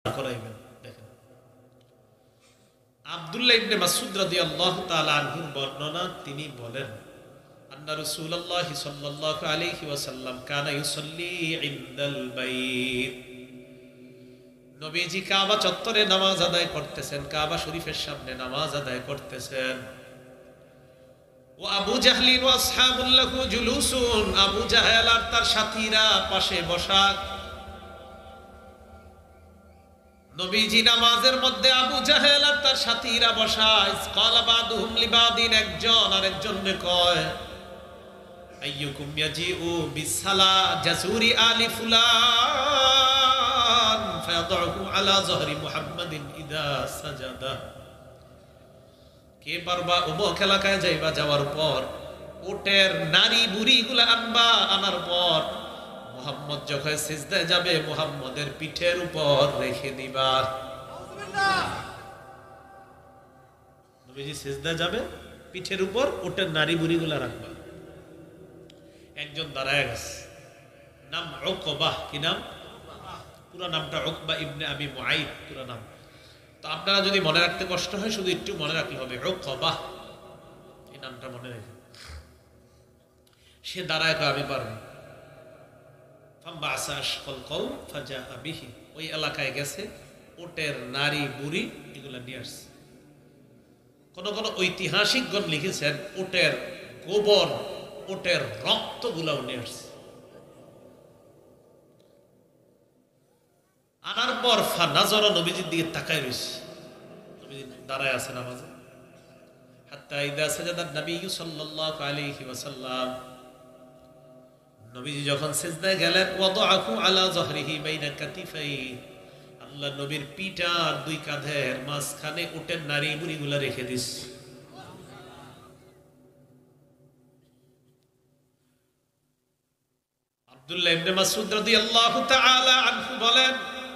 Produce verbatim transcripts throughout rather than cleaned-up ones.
করাইবেন। দেখেন আব্দুল্লাহ ইবনে মাসউদ রাদিয়াল্লাহু তাআলা আনহুর বর্ণনা, তিনি বলেন আন্না রাসূলুল্লাহ সাল্লাল্লাহু আলাইহি ওয়াসাল্লাম কানা ইউসাল্লি ইনদাল বাইত। নবীজি কাবা চত্বরে নামাজ আদায় করতেছেন, কাবা শরীফের সামনে নামাজ আদায় করতেছেন। ও আবু জাহলিন ওয়া আসহাবুল লাহু জুলুসুন, আবু জাহেল আর তার সাথীরা পাশে বসা। নবীজি নামাজের মধ্যে আবু জাহেল আর তার সাথীরা বসা। ক্বালা বাদুহুম লিবাদিন, একজন আরেকজনকে কয় আইয়ুকুম ইয়াজিউ বিসালা জাসুরি আলি ফুলান ফায়াদউহু আলা যহরি মুহাম্মাদিন ইদা সাজাদা। কে পারবা অমুক এলাকায় যাইবা, যাওয়ার পর উটের নারী বুড়িগুলা আনবা, আনার পর মুহাম্মদ যখন সিজদায় যাবে মুহাম্মদের পিঠের উপর রেখে দিবা। নবীজি সিজদায় যাবে, পিঠের উপর উটের নারী বুড়িগুলা রাখবা। একজন দাঁড়ায় গেছে, নাম উকবাহ। কি নাম? পুরো নামটা উকবা ইবনে আবি মুআইদ পুরো নাম। তো আপনারা যদি মনে রাখতে কষ্ট হয় শুধু একটু মনে রাখলে হবে, উকবাহ এই নামটা মনে রেখে। সে দাঁড়ায় কয় আমি পারবো। ওই এলাকায় গেছে, ওটের নারী বুড়ি এগুলা নিয়ে আসছে। কোন কোন ঐতিহাসিকগণ লিখেছেন ওটের গোবর, ওটের রক্ত গুলাও নিয়ে আসছে। আনার পর ফানাজর, নবীজির দিকে তাকায় রয়েছে। নবীজি দাঁড়ায় আছে নামাজে। হাত্তা ইদা সাজাদা নবী সাল্লাল্লাহু আলাইহি ওয়াসাল্লাম, নবীজি যখন সিজদায় গেলেন, ওয়াদাআহু আলা যহরিহি বাইনা কাতিফাই, আল্লাহ নবীর পিঠ আর দুই কাঁধের মাঝখানে উটের নারী বুড়িগুলা রেখে দিস। আব্দুল্লাহ ইবনে মাসউদ রাদিয়াল্লাহু তাআলা আনহু বলেন,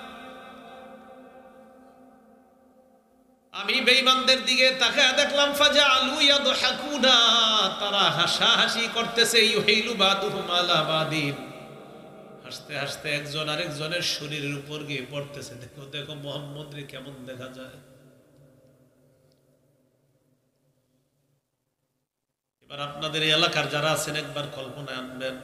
আমি বেঈমানদের দিকে তাকায় দেখলাম ফাজালু ইয়াদহাকুনা, তারা হাসাহাসি করতেছে। ইউহিলু বাদুহুম আলা বাদিন, হাসতে হাসতে একজন আরেকজনের শরীরের উপর গিয়ে পড়তেছে। দেখো দেখো মুহাম্মদরে কেমন দেখা যায়। এবার আপনাদের এই এলাকার যারা আছেন একবার কল্পনা আনবেন,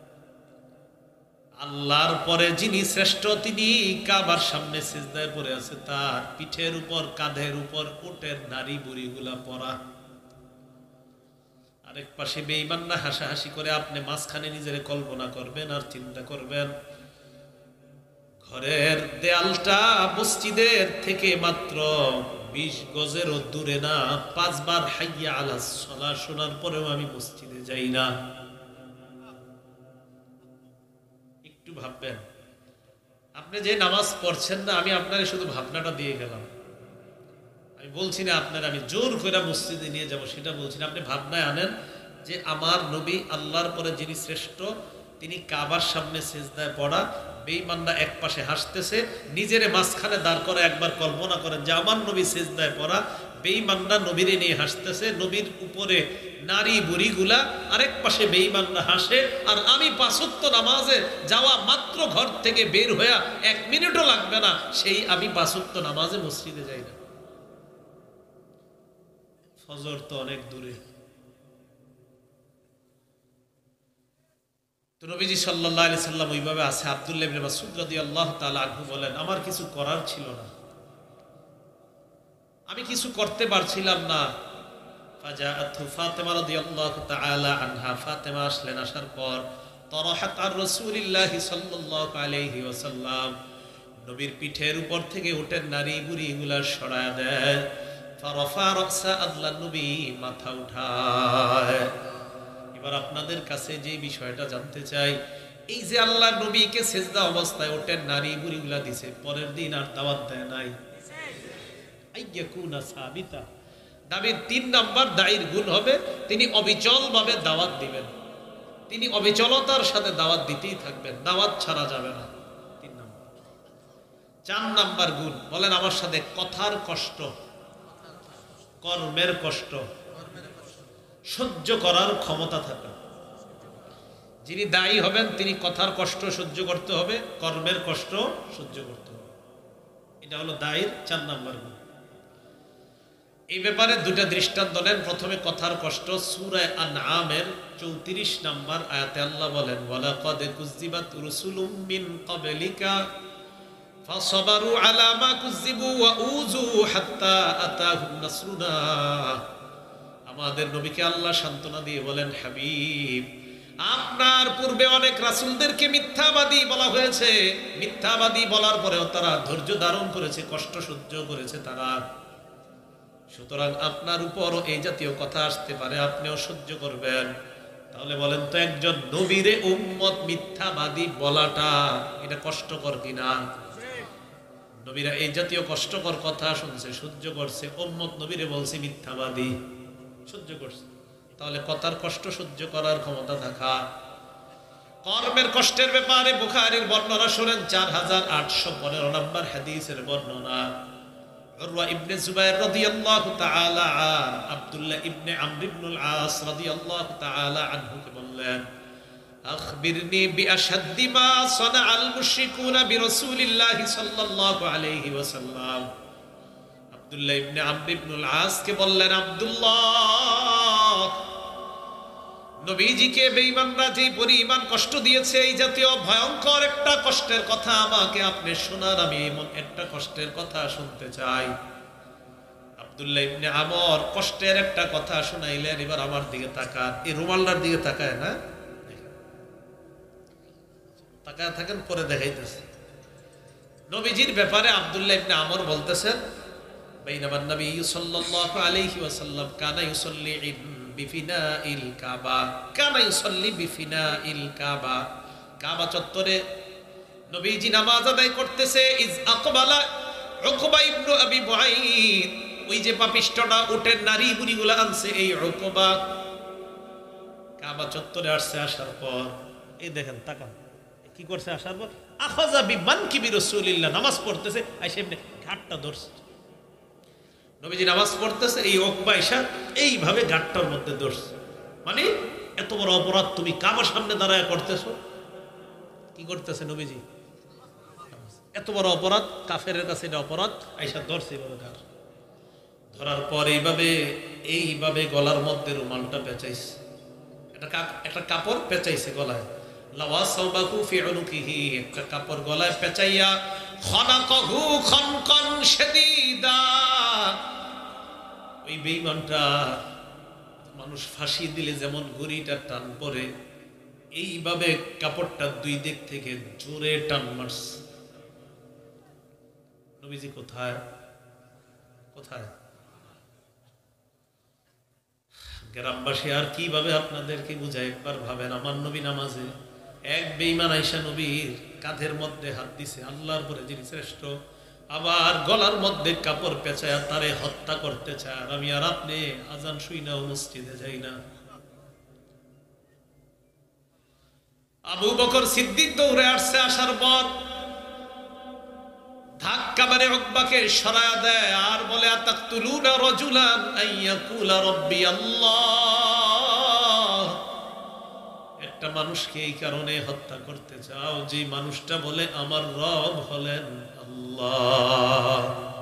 আল্লাহর পরে যিনি শ্রেষ্ঠ তিনি কাবার সামনে সিজদায় পড়ে আছে, তার পিঠের উপর কাঁধের উপর উটের নারী বুড়িগুলা পরা। আরেক পাশে বেঈমানরা হাসাহাসি করে। আপনি মাঝখানে নিজের কল্পনা করবেন আর চিন্তা করবেন, ঘরের দেয়ালটা মসজিদের থেকে মাত্র বিশ গজেরও দূরে না। পাঁচবার হাইয়া আলাস সালাহ শোনার পরেও আমি মসজিদে যাই না। ভাববেন, আপনি যে নামাজ পড়ছেন না, আমি আপনার শুধু ভাবনাটা দিয়ে গেলাম। আমি বলছি না আপনার আমি জোর করে মসজিদে নিয়ে যাব, সেটা বলছি না। আপনি ভাবনায় আনেন যে আমার নবী আল্লাহর পরে যিনি শ্রেষ্ঠ তিনি কাবার সামনে সিজদায় পড়া। বেঈমানরা এক পাশে হাসতেছে, নিজেরে মাঝখানে দাঁড় করে একবার কল্পনা করেন যে আমার নবী সিজদায় পড়া, বেঈমানরা নবীরে নিয়ে হাসতেছে, নবীর উপরে নারী বুড়িগুলা, আরেক পাশে বেঈমানরা হাসে, আর আমি পাঁচ ওয়াক্ত নামাজে যাওয়া মাত্র ঘর থেকে বের হয়ে এক মিনিটও লাগবে না, সেই আমি পাঁচ ওয়াক্ত নামাজে মসজিদে যাই না। ফজর তো অনেক দূরে। তো নবীজি সাল্লাল্লাহু আলাইহি সাল্লাম ওইভাবে আছে। আব্দুল্লাহ ইবনে মাসউদ রাদিয়াল্লাহু তাআলা আনহু বলেন, আমার কিছু করার ছিল না, আমি কিছু করতে পারছিলাম না। ফাজাআতু ফাতিমা রাদিয়াল্লাহু তাআলা আনহা, ফাতিমা আসলেন। আসার পর তরাহাত আর রাসূলিল্লাহি সাল্লাল্লাহু আলাইহি ওয়াসাল্লাম, নবীর পিঠের উপর থেকে উটের নারী বুড়িগুলা সরায় দেয়। ফারাফা রাসা, আল্লাহ নবী মাথা উঠায়। এবার আপনাদের কাছে যে বিষয়টা জানতে চাই, এই যে আল্লাহ নবীকে সিজদা অবস্থায় উটের নারী বুড়িগুলা দিছে, পরের দিন আর দাওয়াত দেয় নাই। আইয়াকুনা সাবিতা, দাবির তিন নাম্বার দায়ীর গুণ হবে তিনি অবিচল ভাবে দাওয়াত দিবেন। তিনি অবিচলতার সাথে দাওয়াত দিতেই থাকবেন, দাওয়াত ছাড়া যাবে না। তিন নাম্বার। চার নাম্বার গুণ বলেন আমার সাথে, কথার কষ্ট, কর্মের কষ্ট সহ্য করার ক্ষমতা থাকা। যিনি দায়ী হবেন তিনি কথার কষ্ট সহ্য করতে হবে, কর্মের কষ্ট সহ্য করতে হবে। এটা হলো দায়ের চার নাম্বার গুণ। এই ব্যাপারে দুটা দৃষ্টান্ত দেন। প্রথমে কথার কষ্ট, সূরা আনআমের চৌত্রিশ নাম্বার আয়াতে আল্লাহ বলেন, ওয়ালাকাদ কুযযিবাত রুসুলুম মিন ক্বাবলিকা ফাসাবারু আলা মা কুযযিবু ওয়া উযু হাত্তা আতাহুম নাসরুনা। আমাদের নবীকে আল্লাহ সান্ত্বনা দিয়ে বলেন, হাবিব, আপনার পূর্বে অনেক রাসূলদেরকে মিথ্যাবাদী বলা হয়েছে, মিথ্যাবাদী বলার পরেও তারা ধৈর্য ধারণ করেছে, কষ্ট সহ্য করেছে তারা। সুতরাং আপনার উপরও এই জাতীয় কথা আসতে পারে, আপনিও সহ্য করবেন। তাহলে বলেন তো, একজন নবীরে উম্মত মিথ্যাবাদী বলাটা এটা কষ্টকর কিনা? নবীরা এই জাতীয় কষ্টকর কথা শুনছে, সহ্য করছে, উম্মত নবীরে বলছে মিথ্যাবাদী, সহ্য করছে। তাহলে কথার কষ্ট সহ্য করার ক্ষমতা থাকা। কর্মের কষ্টের ব্যাপারে বুখারীর বর্ণনা শুনেন, চার হাজার আটশো পনেরো নম্বর হাদিসের বর্ণনা। উরওয়া ইবনে জুবাইর রাদিয়াল্লাহু তাআলা আন আব্দুল্লাহ ইবনে আমর ইবনুল আস রাদিয়াল্লাহু তাআলা আনহুকে বললেন, আখবিরনি বিআশাদ্দি মা সানাআল মুশরিকুনা বিরাসূলিল্লাহি সাল্লাল্লাহু আলাইহি ওয়াসাল্লাম। আব্দুল্লাহ ইবনে আমর ইবনুল আস কে বললেন, আব্দুল্লাহ, নবীজিকে বেঈমানরা যে পরিমাণ কষ্ট দিয়েছে, এই জাতীয় ভয়ঙ্কর একটা কষ্টের কথা আমাকে আপনি শোনান, আমি এমন একটা কষ্টের কথা শুনতে চাই। আব্দুল্লাহ ইবনে আমর কষ্টের একটা কথা শোনাইলেন। এবার আমার দিকে তাকান, এই রুমালটার দিকে তাকায় না, তাকায় থাকেন, পরে দেখাইতেছে। নবীজির ব্যাপারে আব্দুল্লাহ ইবনে আমর বলতেছেন, বাইনামান নবী সাল্লাল্লাহু আলাইহি ওয়াসাল্লাম কানা ইউসাল্লি বিফিনাইল কাবা, কানা ইউসাল্লি বিফিনাইল কাবা। কাবা চত্বরে নবীজি নামাজ আদায় করতেছে। ইজ আকবালা উকবা ইবনে আবি মুআইদ, ওই যে পাপিষ্ঠটা উটের নারী বুড়িগুলো আনছে, এই উকবা কাবা চত্বরে আসছে। আসার পর এই দেখেন, তাকান কি করছে। আসার পর আখাযা বিমানকিবি রাসূলিল্লাহ, নামাজ পড়তেছে, আইসা এমনি ঘাটটা ধরছে। নবীজি নামাজ পড়তেছে, এই উকবা এসে এইভাবে ঘাটটার মধ্যে ধরছে। মানে এত বড় অপরাধ তুমি কাবার সামনে দাঁড়ায় করতেছো। কি করতেছে নবীজি? এত বড় অপরাধ, কাফেরের কাছে এটা অপরাধ, আইসা ধরছে এইভাবে ঘাট। ধরার পর এইভাবে এইভাবে গলার মধ্যে রুমালটা পেঁচাইছে, একটা একটা কাপড় পেঁচাইছে গলায়। লাওয়াসাবাহু ফি উনুকিহি, একটা কাপড় গলায় পেঁচাইয়া খানাকাহু খানকান শাদীদা। ওই বেঈমানটা মানুষ ফাঁসি দিলে যেমন গড়িটা টান পড়ে, এইভাবে কাপড়টা দুই দিক থেকে জোরে টান মারছে। নবীজি কোথায় কোথায়? গ্রামবাসী আর কিভাবে আপনাদেরকে বুঝায়, একবার ভাবেন। আমার নবী নামাজে, এক বেঈমান আইসা নবীর কাঁধের মধ্যে হাত দিছে, আল্লাহর পরে যিনি শ্রেষ্ঠ, আবার গলার মধ্যে কাপড় পেঁচায় তারে হত্যা করতে চায়। আর আমি আর আপনি আজান শুই না, মসজিদে যাই না। আবু বকর সিদ্দিক দৌড়ে আসছে, আসার পর ধাক্কা মারে উকবাকে সরায়া দেয় আর বলে, আতাকতুলুনা রাজুলান আইয়াকুলা রাব্বি আল্লাহ। একটা মানুষকে এই কারণে হত্যা করতে চাও যে মানুষটা বলে আমার রব হলেন আল্লাহ।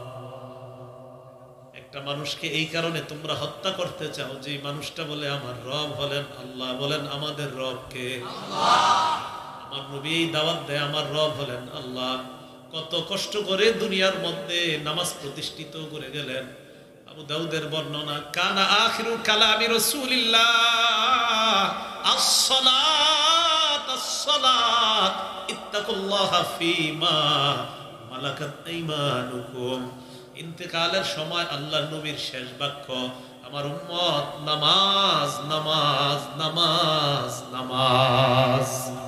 একটা মানুষকে এই কারণে তোমরা হত্যা করতে চাও যে মানুষটা বলে আমার রব হলেন আল্লাহ। বলেন আমাদের রব কে? আল্লাহ। আমার নবী দাওয়াত দেয় আমার রব হলেন আল্লাহ। কত কষ্ট করে দুনিয়ার মধ্যে নামাজ প্রতিষ্ঠিত করে গেলেন। আবু দাউদের বর্ণনা, কানা আখিরু কালামি রাসূলিল্লাহ আস-সালাত আস-সালাত ইত্তাকুল্লাহা ফীমা মালাকাত আইমানুকুম। ইন্তেকালের সময় আল্লাহর নবীর শেষ বাক্য, আমার উম্মত নামাজ নামাজ নামাজ নামাজ।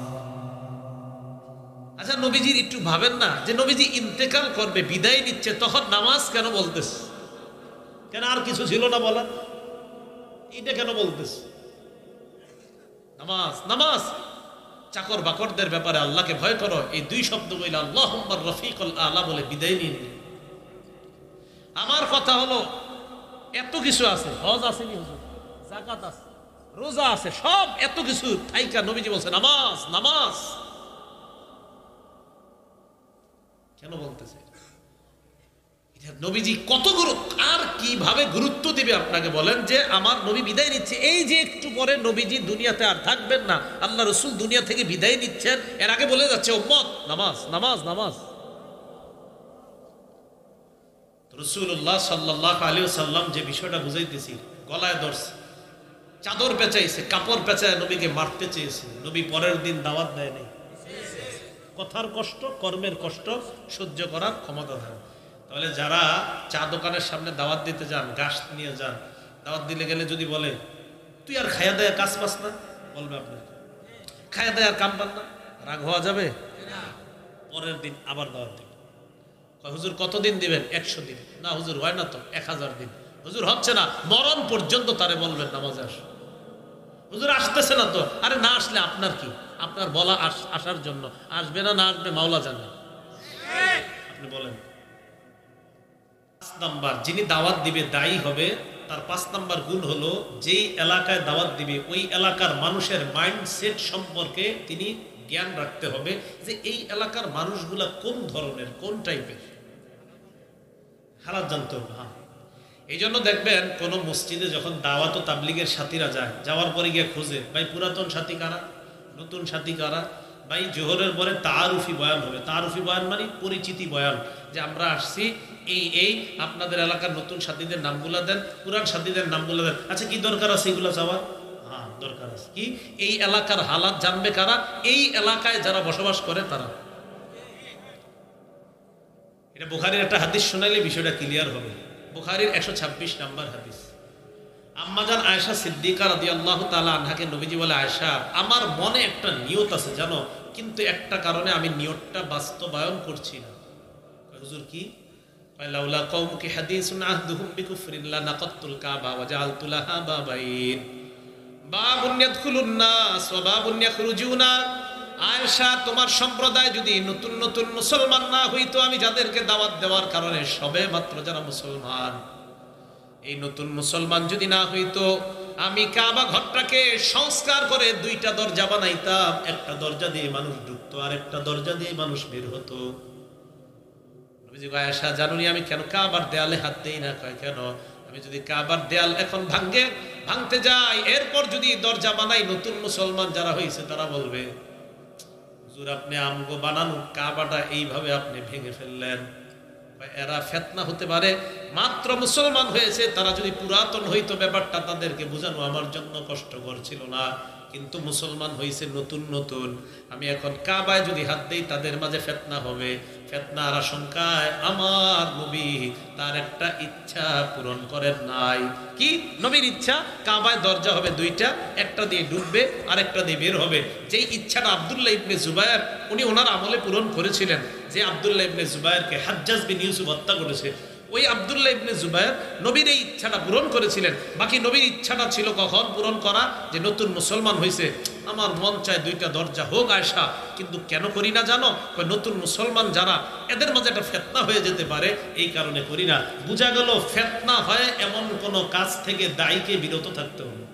আচ্ছা, নবীজির একটু ভাবেন না যে নবীজি ইন্তেকাল করবে, বিদায় নিচ্ছে, তখন নামাজ কেন বলতেছে? কেন আর কিছু ছিল না বলার? এটা কেন বলতেছে নামাজ নামাজ? চাকর বাকরদের ব্যাপারে আল্লাহকে ভয় করো, এই দুই শব্দ বলে আল্লাহুম্মা রফিকুল আলা বলে বিদায় নিন। আমার কথা হলো, এত কিছু আছে, হজ আছে, যাকাত আছে, রোজা আছে, সব এত কিছু থাইকা নবীজি বলছে নামাজ নামাজ। কেন বলতেছে? নবীজি কত গুরুত্ব আর কিভাবে গুরুত্ব দিবে আপনাকে বলেন যে আমার নবী বিদায় নিচ্ছে, এই যে একটু পরে নবীজি দুনিয়াতে আর থাকবেন না, আল্লাহ রসুল দুনিয়া থেকে বিদায় নিচ্ছেন, এর আগে বলে যাচ্ছে উম্মত নামাজ নামাজ নামাজ। রাসূলুল্লাহ সাল্লাল্লাহু আলাইহি ওয়াসাল্লাম যে বিষয়টা বুঝাইতেছি, গলায় ধরছে, চাদর পেঁচাইছে, কাপড় পেঁচায় নবীকে মারতে চেয়েছে, নবী পরের দিন দাওয়াত দেয় নাই। কথার কষ্ট, কর্মের কষ্ট সহ্য করার ক্ষমতা থাকে। তাহলে যারা চা দোকানের সামনে দাওয়াত দিতে যান, গাছ নিয়ে যান, দাওয়াত দিলে গেলে যদি বলে তুই আর খায়া দেয় কাজ পাস না, বলবে আপনার খায়া দেয় আর কাম পান না, রাগ হওয়া যাবে? পরের দিন আবার দাওয়াত দিবে, হুজুর কতদিন দিবেন? একশো দিন। না হুজুর হয় না তো এক হাজার দিন। হুজুর হচ্ছে না, মরণ পর্যন্ত তারে বলবেন নামাজে আস। হুজুর আসতেছে না তো, আরে না আসলে আপনার কি, আপনার বলা আসার জন্য, আসবে না না আসবে মাওলা জানে, আপনি বলেন। পাঁচ নাম্বার, যিনি দাওয়াত দিবে দায়ী হবে, তার পাঁচ নাম্বার গুণ হলো যেই এলাকায় দাওয়াত দিবে ওই এলাকার মানুষের মাইন্ডসেট সম্পর্কে তিনি জ্ঞান রাখতে হবে, যে এই এলাকার মানুষগুলা কোন ধরনের, কোন টাইপের, হালাত জানতে হবে। হ্যাঁ, এই জন্য দেখবেন কোন মসজিদে যখন দাওয়াত ও তাবলিগের সাথীরা যায়, যাওয়ার পরে গিয়ে খোঁজে ভাই পুরাতন সাথী কারা, নতুন সাথী কারা। ভাই জোহরের পরে তারুফি বয়ান হবে, তারুফি বয়ান মানে পরিচিতি বয়ান, যে আমরা আসছি এই এই আপনাদের এলাকার নতুন সাথীদের নামগুলা দেন, পুরান সাথীদের নামগুলা দেন। আচ্ছা কি দরকার আছে এগুলো যাওয়ার? হ্যাঁ দরকার আছে। কি এই এলাকার হালাত জানবে কারা? এই এলাকায় যারা বসবাস করে তারা। এটা বুখারীর একটা হাদিস শোনাইলে বিষয়টা ক্লিয়ার হবে। বুখারীর একশো ছাব্বিশ নাম্বার হাদিস। আম্মাজান আয়েশা সিদ্দিকা রাদিয়াল্লাহু তাআলা আনহাকে নবীজি বলে, আয়েশা আমার মনে একটা নিয়ত আছে জানো, কিন্তু একটা কারণে আমি নিয়তটা বাস্তবায়ন করছি না। হুজুর কি? লাউলা কওমুকি হাদিসুন আহদুহুম বিকুফরিন লানাকাতুল কাবা ওয়া জাআলতু লাহা বাবাইন বাবুন ইয়াদখুলুন নাস ওয়া বাবুন ইয়াখরুজুনা। আয়েশা তোমার সম্প্রদায় যদি নতুন নতুন মুসলমান না হইতো, আমি যাদেরকে দাওয়াত দেওয়ার কারণে সবে মাত্র যারা মুসলমান, এই নতুন মুসলমান যদি না হইতো, আমি কাবা ঘরটাকে সংস্কার করে দুইটা দরজা বানাইতাম, একটা দরজা দিয়ে মানুষ ঢুকতো আর একটা দরজা দিয়ে মানুষ বের হতো। আয়েশা জানুনি আমি কেন কাবার দেয়ালে হাত দেই না? কয় কেন? আমি যদি কাবার দেয়াল এখন ভাঙ্গে ভাঙতে যাই, এরপর যদি দরজা বানাই, নতুন মুসলমান যারা হয়েছে তারা বলবে হুজুর আপনি আমগো বানানো কাবাটা এইভাবে আপনি ভেঙে ফেললেন। এরা ফেতনা হতে পারে, মাত্র মুসলমান হয়েছে, তারা যদি পুরাতন হইতো ব্যাপারটা তাদেরকে বোঝানো আমার জন্য কষ্টকর ছিল না, কিন্তু মুসলমান হয়েছে নতুন নতুন, আমি এখন কাবায় যদি হাত দেই তাদের মাঝে ফেতনা হবে। ফেতনার আশঙ্কায় আমার নবী তার একটা ইচ্ছা পূরণ করেন নাই। কি নবীর ইচ্ছা? কাবায় দরজা হবে দুইটা, একটা দিয়ে ঢুকবে আর একটা দিয়ে বের হবে। যেই ইচ্ছাটা আব্দুল্লাহ ইবনে জুবায়ের উনি ওনার আমলে পূরণ করেছিলেন, যে আব্দুল্লাহ ইবনে জুবায়েরকে হাজ্জাজ বিন ইউসুফ হত্যা করেছে, ওই আব্দুল্লাহ ইবনে জুবায়ের নবীর এই ইচ্ছাটা পূরণ করেছিলেন। বাকি নবীর ইচ্ছাটা ছিল কখন পূরণ করা? যে নতুন মুসলমান হয়েছে, আমার মন চায় দুইটা দরজা হোক আয়েশা, কিন্তু কেন করি না জানো? নতুন মুসলমান যারা, এদের মাঝে একটা ফেতনা হয়ে যেতে পারে, এই কারণে করি না। বোঝা গেল ফেতনা হয় এমন কোন কাজ থেকে দায়ীকে বিরত থাকতে হবে।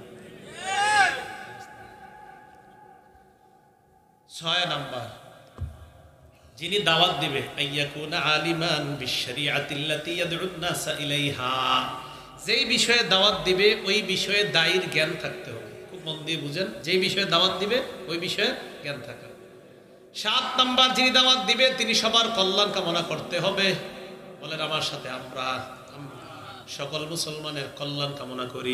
ছয় নাম্বার, যিনি দাওয়াত দিবে আইয়াকুনা আলিমান বিশরিয়াতিল্লাতী ইয়াদউন নাসা ইলাইহা, যেই বিষয়ে দাওয়াত দিবে ওই বিষয়ে দায়ীর জ্ঞান থাকতে হবে। খুব মন দিয়ে বুঝেন, যেই বিষয়ে দাওয়াত দিবে ওই বিষয়ে জ্ঞান থাকা। সাত নাম্বার, যিনি দাওয়াত দিবে তিনি সবার কল্যাণ কামনা করতে হবে। বলেন আমার সাথে, আমরা সকল মুসলমানের কল্যাণ কামনা করি।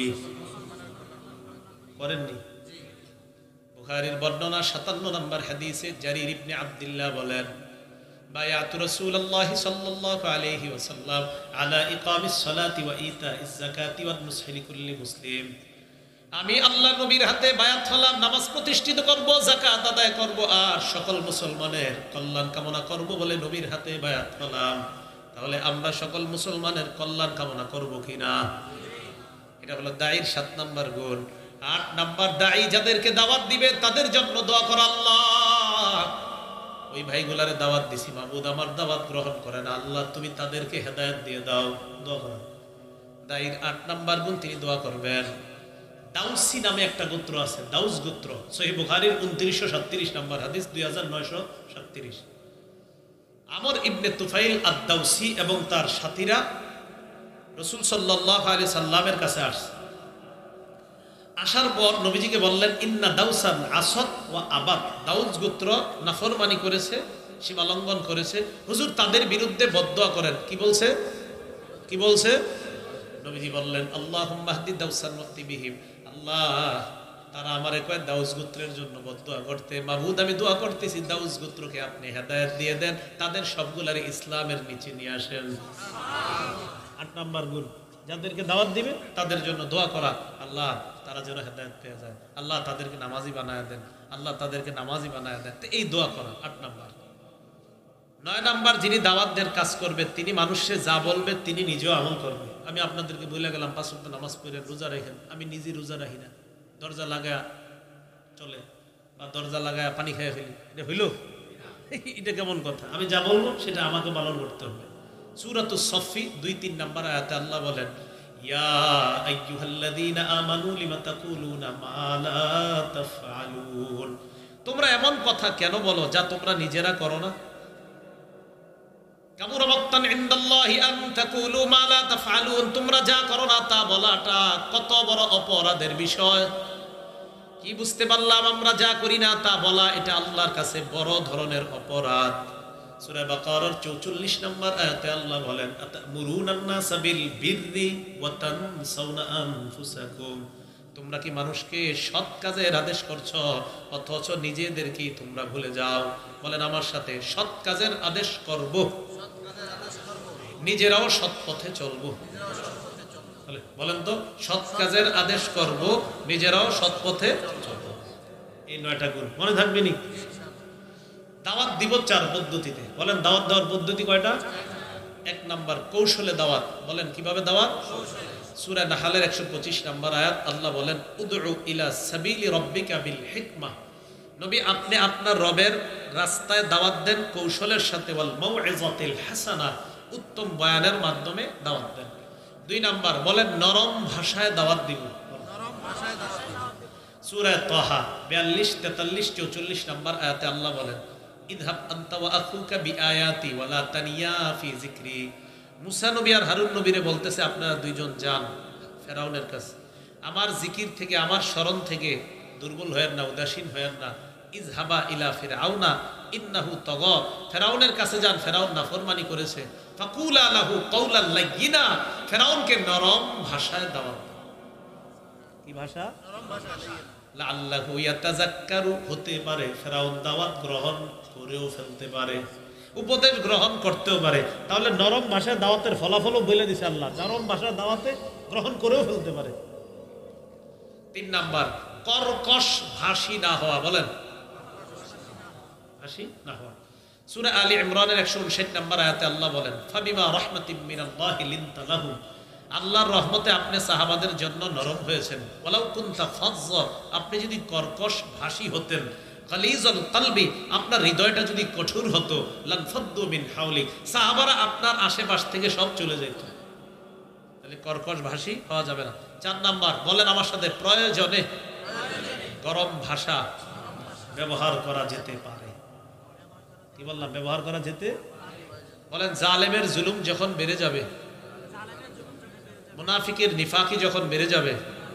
করেননি? বুখারীর বর্ণনা সাতান্ন নম্বর হাদিসে জারির ইবনে আব্দুল্লাহ বলেন, বায়াতু রাসূলুল্লাহ সাল্লাল্লাহু আলাইহি ওয়াসাল্লাম আলা ইকামিস সালাতি ওয়া ইতাইজ যাকাতি ওয়া নুসহি লিকুল্লি মুসলিম। আমি আল্লাহর নবীর হাতে বায়াত হলাম, নামাজ প্রতিষ্ঠিত করব, যাকাত আদায় করব আর সকল মুসলমানের কল্যাণ কামনা করব বলে নবীর হাতে বায়াত হলাম। তাহলে আমরা সকল মুসলমানের কল্যাণ কামনা করব কিনা? এটা হলো দায়ীর সাত নাম্বার গুণ। আট নাম্বার, দায়ী যাদেরকে দাওয়াত দিবে তাদের জন্য দোয়া করা, আল্লাহ ওই ভাইগুলারে দাওয়াত দিছি, মাবুদ আমার দাওয়াত গ্রহণ করেন, আল্লাহ তুমি তাদেরকে হেদায়েত দিয়ে দাও। দোয়া করেন। দায়ীর আট নাম্বার গুণ, তিনি দোয়া করবেন। দাউসি নামে একটা গোত্র আছে, দাউস গোত্র, সহিহ বুখারীর উনত্রিশশো সাতত্রিশ নাম্বার হাদিস, দুই হাজার নয়শো সাতত্রিশ। আমর ইবনে তুফাইল আদ-দাউসি এবং তার সাথীরা রাসূল সাল্লাল্লাহু আলাইহি সাল্লামের কাছে আসছে। আসার পর নবীজিকে বললেন, ইন্না দাউসান আসত ওয়া আবাদ, দাউস গোত্র নাফরমানি করেছে, সীমা লঙ্ঘন করেছে, হুজুর তাদের বিরুদ্ধে বদদুয়া করেন। কি বলছে? কি বলছে? নবীজি বললেন, আল্লাহুম্মা হদি দাউসান ওয়াক্তি বিহিম, আল্লাহ তারা আমারে কয় দাউস গোত্রের জন্য বদদুয়া করতে, মাবুদ আমি দোয়া করতেছি দাউস গোত্রকে আপনি হেদায়েত দিয়ে দেন, তাদের সবগুলারে ইসলামের নিচে নিয়ে আসেন। আট নাম্বার গুণ, যাদেরকে দাওয়াত দিবে তাদের জন্য দোয়া করা, আল্লাহ তারা যেন হেদায়েত পেয়ে যায়, আল্লাহ তাদেরকে নামাজি বানায় দেন, আল্লাহ তাদেরকে নামাজি বানায় দেন, এই দোয়া করা আট নাম্বার। নয় নাম্বার, যিনি দাওয়াতদের কাজ করবে তিনি মানুষে যা বলবে তিনি নিজেও আমল করবে। আমি আপনাদেরকে বলে গেলাম পাঁচ ওয়াক্ত নামাজ পড়ে রোজা রাখেন, আমি নিজে রোজা রাখি না, দরজা লাগায়া চলে বা দরজা লাগায়া পানি খেয়ে ফেলি, এটা হইল? এটা কেমন কথা? আমি যা বলবো সেটা আমাকে পালন করতে হবে। সূরাতুস সফফি দুই তিন নাম্বার আয়াতে আল্লাহ বলেন, ইয়া আইয়ুহাল্লাযীনা আমানু লিমা তাকুলুনা মা লা তাফআলুন, তোমরা এমন কথা কেন বলো যা তোমরা নিজেরা করো না? কাবুরা মাকতান ইনদাল্লাহি আন তাকুলু মা লা তাফআলুন, তোমরা যা করো না তা বলাটা কত বড় অপরাধের বিষয়। কি বুঝতে পারলাম? আমরা যা করি না তা বলা এটা আল্লাহর কাছে বড় ধরনের অপরাধ। সূরা বাকারার চৌচল্লিশ নম্বর আয়াতে আল্লাহ বলেন, আতামুরুনান নাসা বিল বিররি ওয়া তানসাউনা আনফুসাকুম, তোমরা কি মানুষকে সৎ কাজের আদেশ করছো অথচ নিজেদেরকে তোমরা ভুলে যাও। বলেন আমার সাথে, সৎ কাজের আদেশ করব, নিজেরাও সৎ পথে চলবো। বলেন তো, সৎ কাজের আদেশ করব, নিজেরাও সৎ পথে চলবো। এই নয়টা গুণ মনে থাকবে নি? দাওয়াত দিব চার পদ্ধতিতে। বলেন দাওয়াত দেওয়ার পদ্ধতি কয়টা? এক নাম্বার, কৌশলে দাওয়াত। বলেন কিভাবে দাওয়াত? সূরা নাহলের একশো পঁচিশ নম্বর আয়াত আল্লাহ বলেন, উদউ ইলা সাবিলি রাব্বিকা বিল হিকমা, নবী আপনি আপনার রবের রাস্তায় দাওয়াত দেন কৌশলের সাথে, ওয়াল মাউইযাতিল হাসানা, উত্তম বয়ানের মাধ্যমে দাওয়াত দেন। দুই নাম্বার, বলেন নরম ভাষায় দাওয়াত দিব। সূরা তাহা বিয়াল্লিশ তেতাল্লিশ চৌচল্লিশ নম্বর আয়াতে আল্লাহ বলেন, ইযহাব আনতা ওয়া আখুকা বিআয়াতি ওয়া লা তানিয়া ফি যিকরি, মুসা নবী আর হারুন নবীরে বলতেছে আপনারা দুইজন যান ফেরাউনের কাছে, আমার জিকির থেকে আমার স্মরণ থেকে দুর্বল হয়েন না, উদাসীন হয়েন না। ইযহাবা ইলা ফিরআউনা ইন্নাহু তাগা, ফেরাউনের কাছে যান, ফেরাউন নাফরমানি করেছে। ফাকুলা লাহু কাওলান লাইয়িনা, ফেরাউনকে নরম ভাষায় দাওয়াত দাও। কি ভাষা? নরম ভাষা। লাআল্লাহু ইয়াতাযাক্কারু, হতে পারে ফেরাউন দাওয়াত গ্রহণ করেও ফেলতে পারে, উপদেশ গ্রহণ করতেও পারে। তাহলে নরম ভাষায় দাওয়াতের ফলাফলও বলে দিছে আল্লাহ, নরম ভাষায় দাওয়াতে গ্রহণ করেও ফেলতে পারে। তিন নাম্বার, কর্কশ ভাষী না হওয়া। বলেন ভাষী না হওয়া। সূরা আলী ইমরানের একশো উনষাট নম্বর আয়াতে আল্লাহ বলেন, ফাবিমা রাহমাতিম মিনাল্লাহি লিনতা লাহুম, আল্লাহর রহমতে আপনি সাহাবাদের জন্য নরম হয়েছেন। ওয়ালাউ কুনতা ফাজ্জা, আপনি যদি কর্কশ ভাষী হতেন, গালিজাল কলবি, আপনার হৃদয়টা যদি কঠোর হতো, লানফাদ্দু মিন হাওলিক, সাহাবারা আপনার আশেপাশ থেকে সব চলে যেত। তাহলে কর্কশ ভাষী হওয়া যাবে না। চার নাম্বার, বলেন আমার সাথে, প্রয়োজনে গরম ভাষা ব্যবহার করা যেতে পারে। কি বললাম? ব্যবহার করা যেতে। বলেন জালেমের জুলুম যখন বেড়ে যাবে, মুনাফিকের নিফাকি যখন বেড়ে যাবে,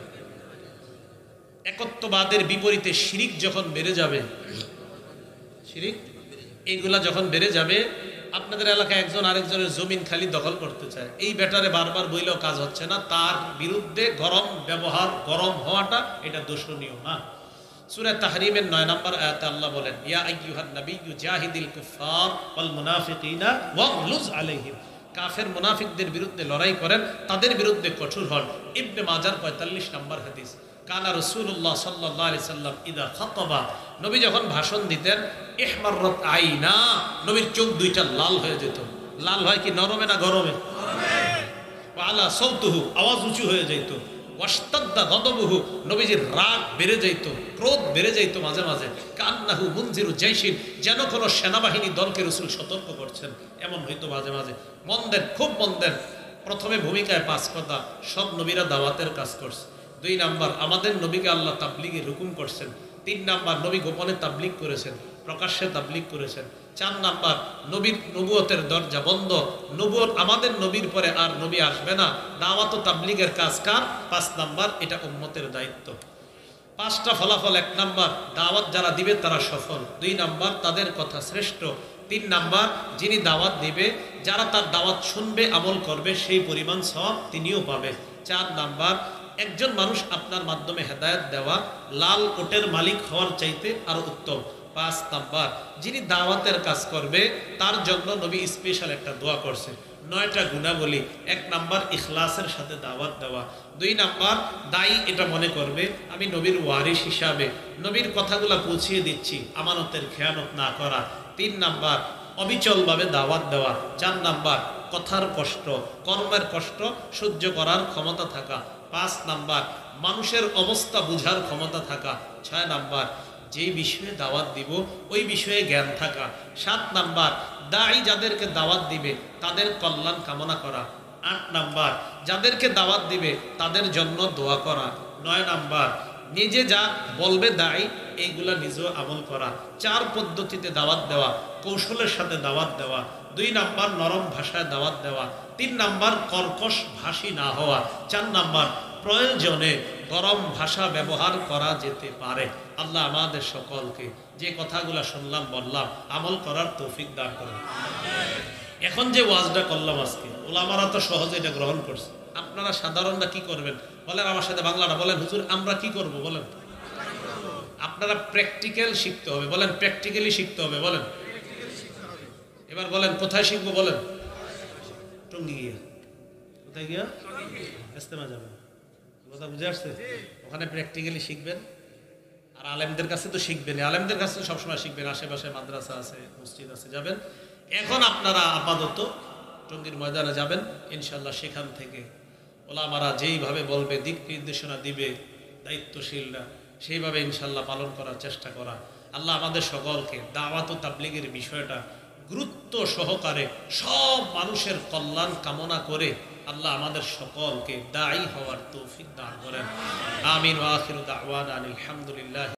একত্ববাদের বিপরীতে শিরিক যখন বেড়ে যাবে, শিরিক এইগুলা যখন বেড়ে যাবে, আপনাদের এলাকায় একজন আরেকজনের জমিন খালি দখল করতে চায়, এই ব্যাটারে বারবার বইলেও কাজ হচ্ছে না, তার বিরুদ্ধে গরম ব্যবহার, গরম হওয়াটা এটা দোষণীয় না। সূরা তাহরিমের নয় নম্বর আয়াতে আল্লাহ বলেন, ইয়া আইয়ুহান নাবিয়্যু জাহিদিল কুফার ওয়াল মুনাফিকিনা ওয়াগলুজ আলাইহিম, কাফের মুনাফিকদের বিরুদ্ধে লড়াই করেন, তাদের বিরুদ্ধে কঠোর হন। ইবনে মাজার পঁয়তাল্লিশ নম্বর হাদিস, কানা রাসূলুল্লাহ সাল্লাল্লাহু আলাইহি সাল্লাম ইদা খাতাবা, নবী যখন ভাষণ দিতেন, ইহমাররাত আইনা, নবীর চোখ দুইটা লাল হয়ে যেত। লাল হয় কি নরমে না গরমে? গরমে। ওয়া আলা সাউতুহু, আওয়াজ উঁচু হয়ে যেত। ওয়াশতাদ্দা গদবুহু, নবীজির রাগ বেড়ে যাইত, ক্রোধ বেড়ে যাইত মাঝে মাঝে। কান্নাহু মুনজিরু জাইশিন, যেন কোনো সেনাবাহিনী দলকে রাসূল সতর্ক করছেন, এমন হইতো মাঝে মাঝে। মন দেন, খুব মন দেন। প্রথমে ভূমিকায় পাঁচ কথা, সব নবীরা দাওয়াতের কাজ করছে। দুই নাম্বার, আমাদের নবীকে আল্লাহ তাবলীগের হুকুম করছেন। তিন নাম্বার, নবী গোপনে তাবলীগ করেছেন, প্রকাশ্যে তাবলীগ করেছেন। চার নাম্বার নবীর নবুয়তের দরজা বন্ধ, নবুয়ত আমাদের নবীর পরে আর নবী আসবে না, দাওয়াত ও তাবলীগের কাজ কার? পাঁচ নাম্বার এটা উম্মতের দায়িত্ব। পাঁচটা ফলাফল, এক নাম্বার দাওয়াত যারা দিবে তারা সফল, দুই নাম্বার তাদের কথা শ্রেষ্ঠ, তিন নাম্বার যিনি দাওয়াত দিবে যারা তার দাওয়াত শুনবে আমল করবে সেই পরিমাণ সওয়াব তিনিও পাবে, চার নাম্বার একজন মানুষ আপনার মাধ্যমে হেদায়েত দেওয়া লাল কোটের মালিক হওয়ার চাইতে আরো উত্তম, পাঁচ নাম্বার যিনি দাওয়াতের কাজ করবে তার জন্য নবী স্পেশাল একটা দোয়া করছে, নয়টা গুণাবলী। এক নাম্বার ইখলাসের সাথে দাওয়াত দেওয়া, দুই নাম্বার দায়ী এটা মনে করবে আমি নবীর ওয়ারিস হিসাবে নবীর কথাগুলো পৌঁছিয়ে দিচ্ছি, আমানতের খেয়ানত না করা, তিন নাম্বার অবিচলভাবে দাওয়াত দেওয়া, চার নাম্বার কথার কষ্ট কর্মের কষ্ট সহ্য করার ক্ষমতা থাকা, পাঁচ নাম্বার মানুষের অবস্থা বুঝার ক্ষমতা থাকা, ছয় নাম্বার যেই বিষয়ে দাওয়াত দিব ওই বিষয়ে জ্ঞান থাকা, সাত নাম্বার দায়ী যাদেরকে দাওয়াত দিবে তাদের কল্যাণ কামনা করা, আট নাম্বার যাদেরকে দাওয়াত দিবে তাদের জন্য দোয়া করা, নয় নাম্বার নিজে যা বলবে দায়ী এইগুলা নিজেও আমল করা, চার পদ্ধতিতে দাওয়াত দেওয়া, কৌশলের সাথে দাওয়াত দেওয়া, দুই নাম্বার নরম ভাষায় দাওয়াত দেওয়া, তিন নাম্বার কর্কশ ভাষী না হওয়া, চার নাম্বার প্রয়োজনে গরম ভাষা ব্যবহার করা যেতে পারে। আল্লাহ আমাদের সকলকে যে কথাগুলা শুনলাম বললাম আমল করার তৌফিক দান করেন। এখন যে ওয়াজটা করলাম আজকে ওলামারা তো সহজে এটা গ্রহণ করছে, আপনারা সাধারণরা কি করবেন বলেন? আমার সাথে বাংলাটা বলেন। হুজুর আমরা কি করব বলেন? আপনারা প্র্যাকটিক্যাল শিখতে হবে, বলেন প্র্যাকটিক্যালি শিখতে হবে, বলেন এবার বলেন কোথায় শিখবো বলেন? টঙ্গী গিয়া। কোথায় গিয়া? ইস্তেমা যাবেন, কথা বুঝে আসছে? ওখানে প্র্যাকটিক্যালি শিখবেন, আর আলেমদের কাছে তো শিখবেন, আলেমদের কাছে সবসময় শিখবেন, আশেপাশে মাদ্রাসা আছে মসজিদ আছে যাবেন। এখন আপনারা আপাতত টঙ্গীর ময়দানে যাবেন ইনশাল্লাহ, সেখান থেকে ওলামারা যেইভাবে বলবে দিক নির্দেশনা দিবে দায়িত্বশীলরা সেইভাবে ইনশাল্লাহ পালন করার চেষ্টা করা। আল্লাহ আমাদের সকলকে দাওয়াত ও তাবলীগের বিষয়টা গুরুত্ব সহকারে সব মানুষের কল্যাণ কামনা করে আল্লাহ আমাদের সকলকে দায়ী হওয়ার তৌফিক দান করেন। আমিন ওয়া আখিরু দাওয়ানা আলহামদুলিল্লাহ।